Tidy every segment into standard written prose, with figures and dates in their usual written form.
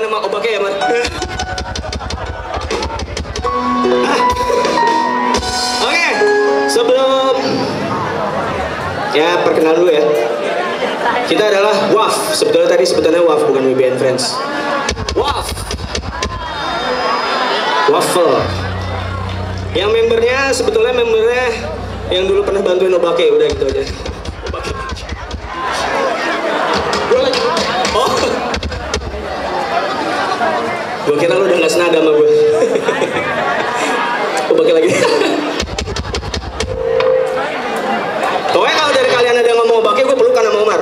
sama Obake ya, Mar? Oke, sebelum ya perkenalan dulu ya. Kita adalah WAF. Sebetulnya WAF bukan WBN Friends. WAF. Waffle. Yang membernya yang dulu pernah bantuin Obake, udah gitu aja. Oh. Gue kira lu udah gak senada sama gue. Obake lagi. Pokoknya kalau dari kalian ada yang ngomong Obake, gue pelukan sama Omar.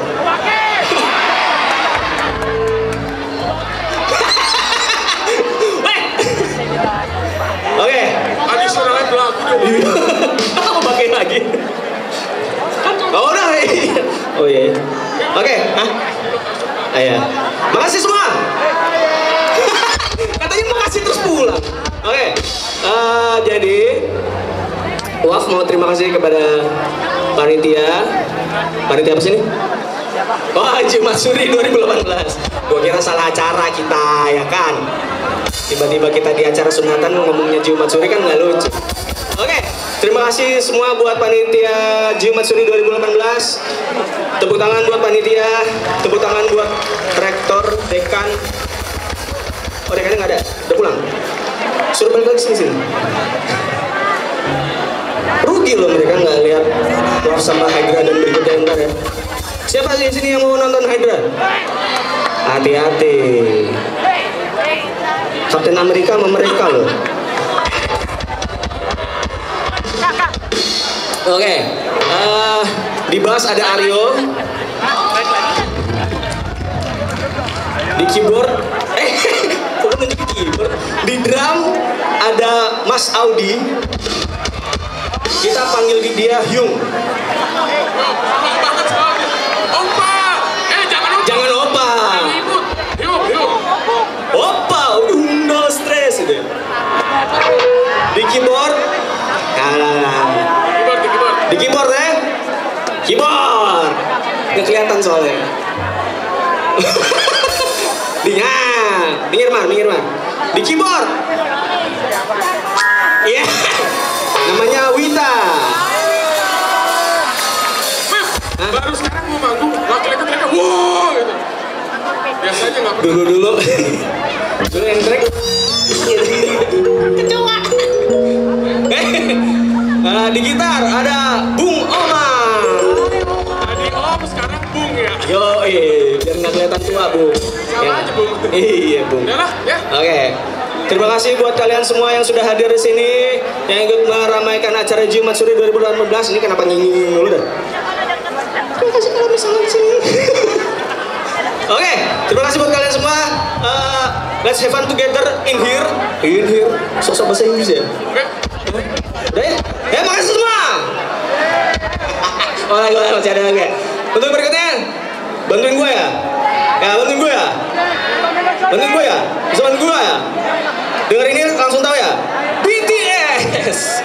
Oke. Adisionalnya pelaku. Obake lagi. Oh udah. Oh iya. Oke. Ayo. Makasih semua. Katanya makasih terus pulang. Oke. Jadi WAF mau terima kasih kepada panitia apa sih ini? Oh, Jumat Suri 2018. Gua kira salah acara kita, ya kan? Tiba-tiba kita di acara sunatan ngomongnya Jumat Suri kan nggak lucu. Oke, terima kasih semua buat panitia Jumat Suri 2018. Tepuk tangan buat panitia, tepuk tangan buat rektor, dekan. Oh, dekannya nggak ada, udah pulang. Suruh balik lagi sini. Rugi loh mereka nggak lihat Love sama Hydra dan berikutnya ntar ya. Siapa sih di sini yang mau nonton Hydra? Hati-hati. Kapten Amerika sama mereka loh. Oke, di bass ada Aryo. Di keyboard, kok nunjuk di keyboard? Di drum ada Mas Audi. Kita panggil dia Hyung. Opa! Jangan opa. Opa, no stress gitu. Di keyboard, di keyboard ya, keyboard. Nggak kelihatan soalnya. Minggir man. Di keyboard. Iya. Namanya Wita. Baru sekarang mau manggung, laki-laki wow gitu. Biasanya nggak pernah. Dulu yang track. Kecoa. Di gitar ada Bung Omar. Tadi Om, sekarang Bung ya. Yo, biar nggak kelihatan tua Bung. Sama aja Bung. Iya Bung. Udah lah ya. Oke. Terima kasih buat kalian semua yang sudah hadir di sini, yang ikut meramaikan acara Jumat Suri 2018. Ini kenapa nyanyi dulu dah? Terima kasih kalau misalnya di sini. Oke, terima kasih buat kalian semua. Let's have fun together in here. Sosok bahasa Inggris ya. Udah ya? Makasih semua. Gue masih ada lagi. Untuk berikutnya, bantuin gue ya. Bantuin gue ya. Bisa bantuin gue ya. Dengar ini langsung tahu ya. BTS.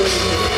Wabarakatuh.